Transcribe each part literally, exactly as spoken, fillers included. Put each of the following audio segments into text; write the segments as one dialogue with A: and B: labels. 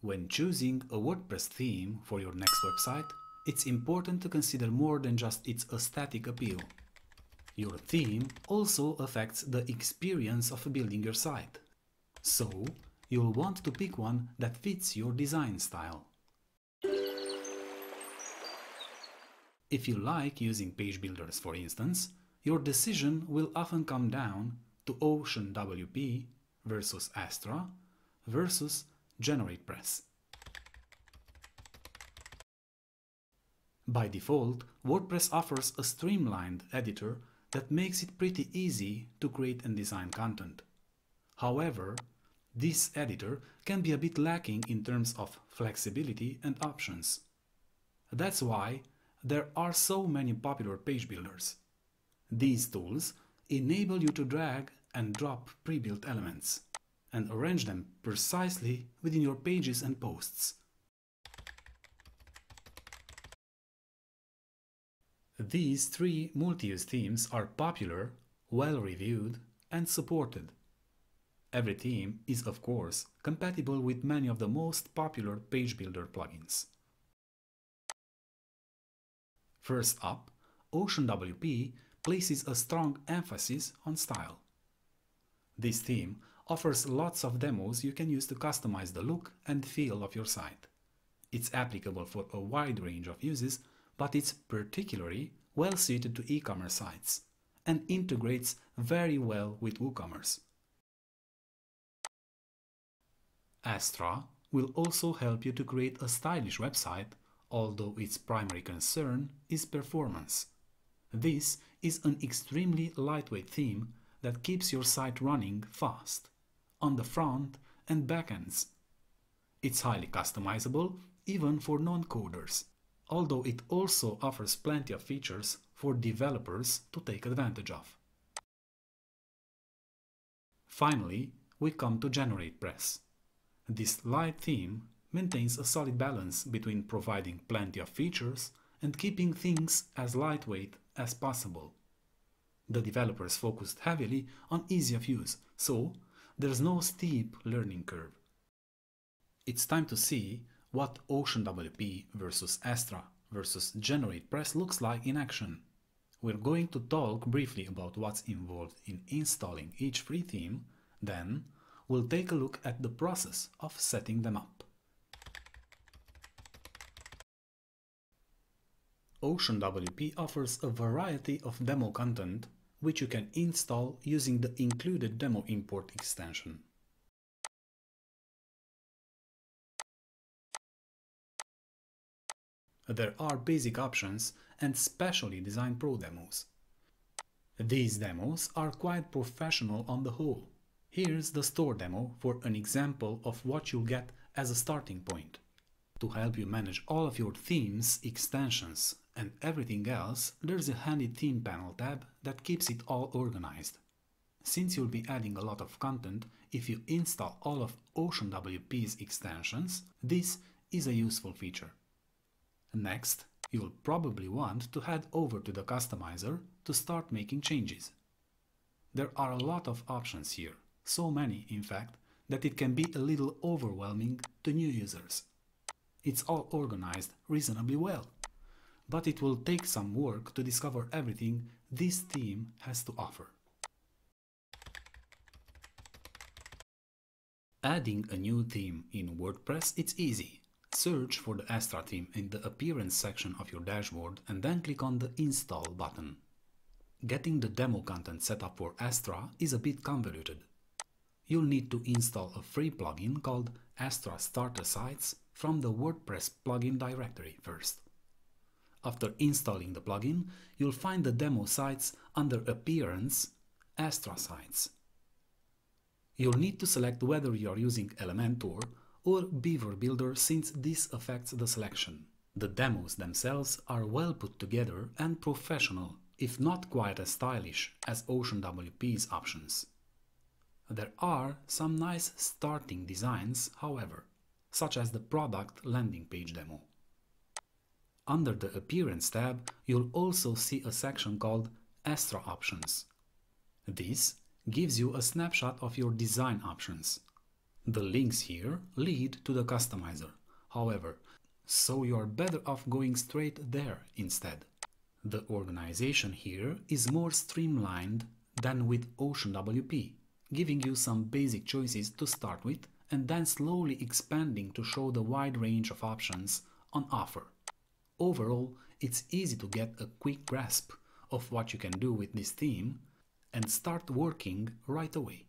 A: When choosing a WordPress theme for your next website, it's important to consider more than just its aesthetic appeal. Your theme also affects the experience of building your site. So, you'll want to pick one that fits your design style. If you like using page builders, for instance, your decision will often come down to Oceanwp versus Astra versus Generatepress. By default, WordPress offers a streamlined editor that makes it pretty easy to create and design content. However, this editor can be a bit lacking in terms of flexibility and options. That's why there are so many popular page builders. These tools enable you to drag and drop pre-built elements and arrange them precisely within your pages and posts. These three multi-use themes are popular, well-reviewed, and supported. Every theme is, of course, compatible with many of the most popular page builder plugins. First up, Oceanwp places a strong emphasis on style. This theme offers lots of demos you can use to customize the look and feel of your site. It's applicable for a wide range of uses, but it's particularly well suited to e-commerce sites and integrates very well with WooCommerce. Astra will also help you to create a stylish website, although its primary concern is performance. This is an extremely lightweight theme that keeps your site running fast, on the front and back ends. It's highly customizable, even for non-coders, although it also offers plenty of features for developers to take advantage of. Finally, we come to Generatepress. This light theme maintains a solid balance between providing plenty of features and keeping things as lightweight as possible. The developers focused heavily on ease of use, so there's no steep learning curve. It's time to see what Oceanwp versus Astra versus Generatepress looks like in action. We're going to talk briefly about what's involved in installing each free theme, then we'll take a look at the process of setting them up. Oceanwp offers a variety of demo content which you can install using the included demo import extension. There are basic options and specially designed pro demos. These demos are quite professional on the whole. Here's the store demo for an example of what you'll get as a starting point. To help you manage all of your themes, extensions, and everything else, there's a handy theme panel tab that keeps it all organized. Since you'll be adding a lot of content if you install all of Oceanwp's extensions, this is a useful feature. Next, you'll probably want to head over to the customizer to start making changes. There are a lot of options here, so many in fact, that it can be a little overwhelming to new users. It's all organized reasonably well, but it will take some work to discover everything this theme has to offer. Adding a new theme in WordPress, it's easy. Search for the Astra theme in the Appearance section of your dashboard and then click on the Install button. Getting the demo content set up for Astra is a bit convoluted. You'll need to install a free plugin called Astra Starter Sites from the WordPress plugin directory first. After installing the plugin, you'll find the demo sites under Appearance, Astra Sites. You'll need to select whether you are using Elementor or Beaver Builder, since this affects the selection. The demos themselves are well put together and professional, if not quite as stylish as Oceanwp's options. There are some nice starting designs, however, such as the product landing page demo. Under the Appearance tab, you'll also see a section called Astra Options. This gives you a snapshot of your design options. The links here lead to the customizer, however, so you are better off going straight there instead. The organization here is more streamlined than with Oceanwp, giving you some basic choices to start with and then slowly expanding to show the wide range of options on offer. Overall, it's easy to get a quick grasp of what you can do with this theme and start working right away.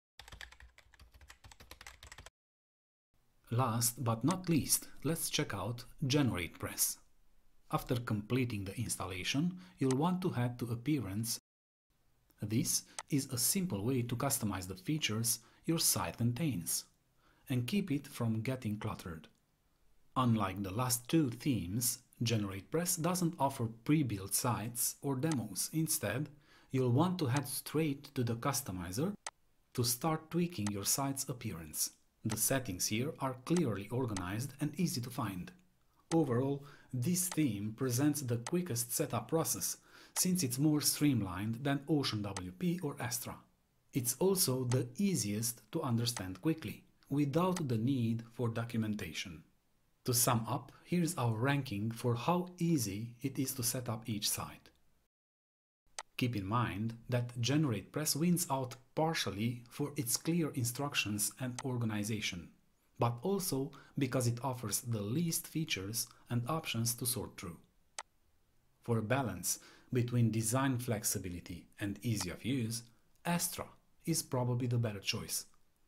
A: Last but not least, let's check out Generatepress. After completing the installation, you'll want to head to Appearance. This is a simple way to customize the features your site contains and keep it from getting cluttered. Unlike the last two themes, Generatepress doesn't offer pre-built sites or demos. Instead, you'll want to head straight to the customizer to start tweaking your site's appearance. The settings here are clearly organized and easy to find. Overall, this theme presents the quickest setup process, since it's more streamlined than Oceanwp or Astra. It's also the easiest to understand quickly, without the need for documentation. To sum up, here's our ranking for how easy it is to set up each site. Keep in mind that Generatepress wins out partially for its clear instructions and organization, but also because it offers the least features and options to sort through. For a balance between design flexibility and ease of use, Astra is probably the better choice.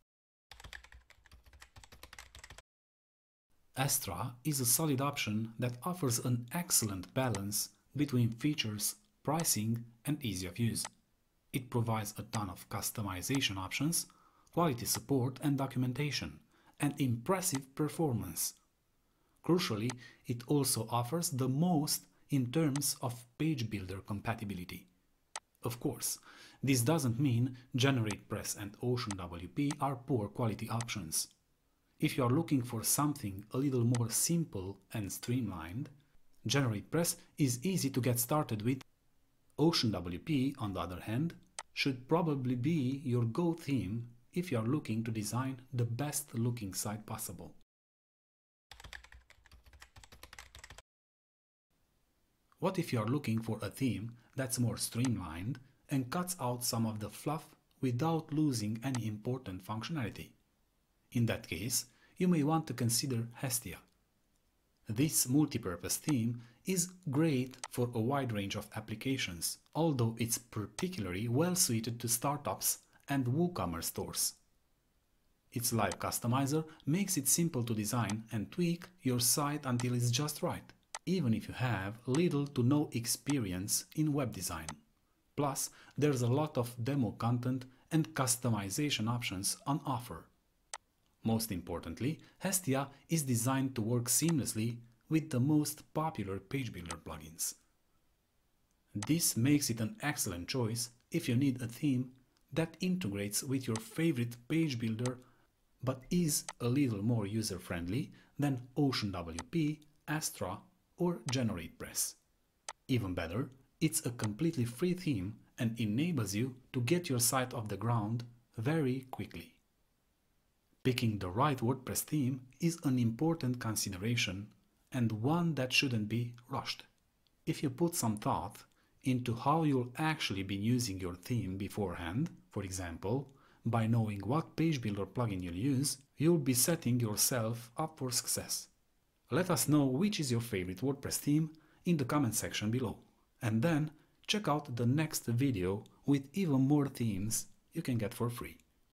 A: Astra is a solid option that offers an excellent balance between features, pricing, and ease of use. It provides a ton of customization options, quality support and documentation, and impressive performance. Crucially, it also offers the most in terms of page builder compatibility. Of course, this doesn't mean Generatepress and Oceanwp are poor quality options. If you are looking for something a little more simple and streamlined, Generatepress is easy to get started with. Oceanwp, on the other hand, should probably be your go theme if you are looking to design the best looking site possible. What if you are looking for a theme that's more streamlined and cuts out some of the fluff without losing any important functionality? In that case, you may want to consider Hestia. This multi-purpose theme is great for a wide range of applications, although it's particularly well suited to startups and WooCommerce stores. Its live customizer makes it simple to design and tweak your site until it's just right, even if you have little to no experience in web design. Plus, there's a lot of demo content and customization options on offer. Most importantly, Hestia is designed to work seamlessly with the most popular page builder plugins. This makes it an excellent choice if you need a theme that integrates with your favorite page builder but is a little more user-friendly than Oceanwp, Astra, or Generatepress. Even better, it's a completely free theme and enables you to get your site off the ground very quickly. Picking the right WordPress theme is an important consideration and one that shouldn't be rushed. If you put some thought into how you'll actually be using your theme beforehand, for example, by knowing what page builder plugin you'll use, you'll be setting yourself up for success. Let us know which is your favorite WordPress theme in the comment section below, and then check out the next video with even more themes you can get for free.